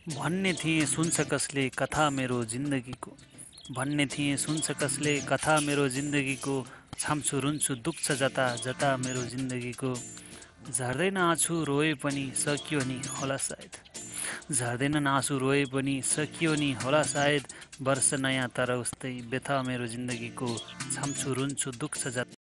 भन्ने थिएँ सुन्छ कसले कथा मेरो जिन्दगीको, भन्ने थिएँ सुन्छ कसले कथा मेरो जिन्दगीको, छाम्छु रुन्छु दुख्छ जता जता मेरो जिन्दगीको। झर्दैन आँसु रोए पनि सकियो नि होला सायद, झर्दैनन् आँसु रोए पनि सकियो नि होला सायद, वर्ष नयाँ तर उस्तै व्यथा मेरो जिन्दगीको, छाम्छु रुन्छु दुख्छ जता